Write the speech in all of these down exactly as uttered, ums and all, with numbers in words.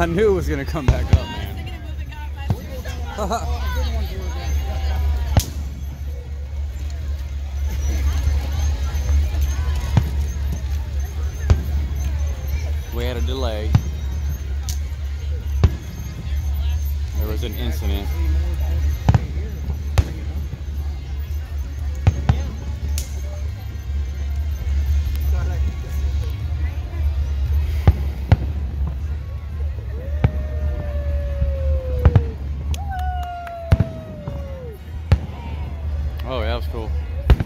I knew it was gonna come back up, man. We had a delay. There was an incident. Oh, yeah, that was cool.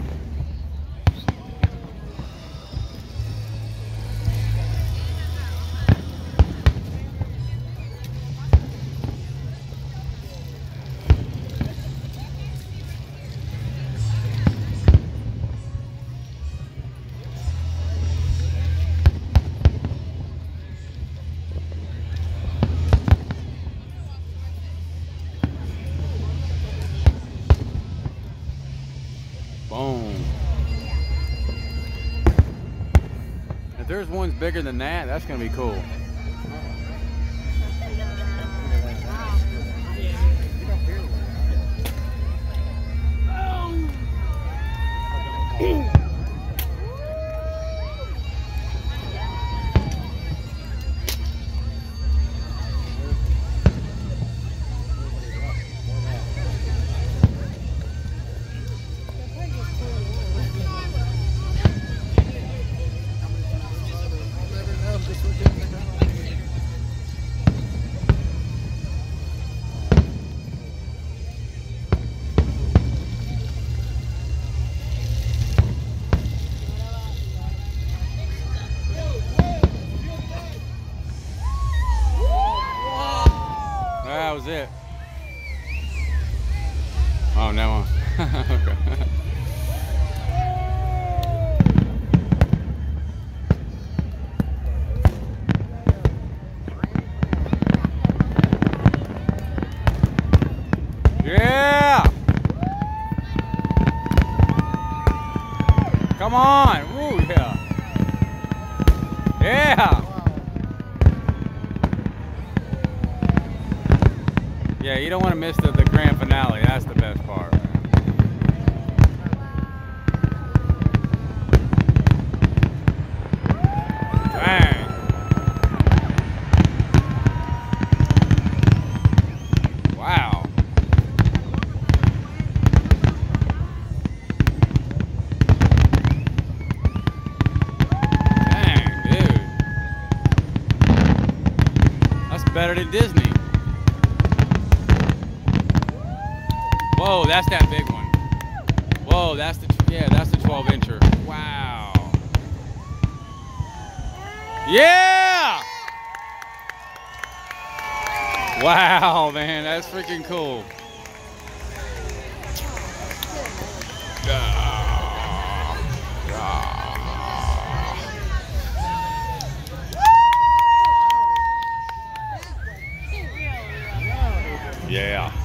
Boom. If there's ones bigger than that, that's going to be cool. That was it. Oh, no. Okay. Yeah! Come on! Woo, yeah! Yeah! Yeah, you don't want to miss the, the grand finale. That's the best part. Dang. Wow. Dang, dude. That's better than Disney. Whoa, that's that big one. Whoa, that's the, yeah, that's the twelve incher. Wow. Yeah! Wow, man, that's freaking cool. Yeah.